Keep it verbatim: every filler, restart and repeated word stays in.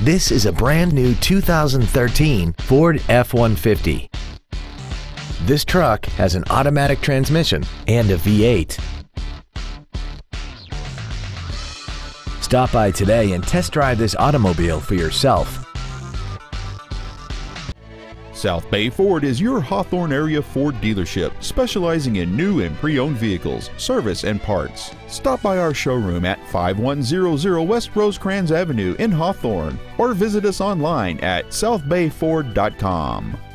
This is a brand new two thousand thirteen Ford F one fifty. This truck has an automatic transmission and a V eight. Stop by today and test drive this automobile for yourself. South Bay Ford is your Hawthorne area Ford dealership, specializing in new and pre-owned vehicles, service, and parts. Stop by our showroom at five one zero zero West Rosecrans Avenue in Hawthorne, or visit us online at south bay ford dot com.